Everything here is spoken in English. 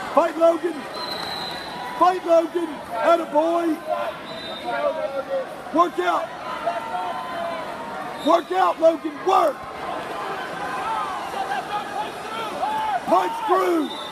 Fight Logan. Fight Logan. Attaboy. Work out. Work out, Logan. Work. Punch through.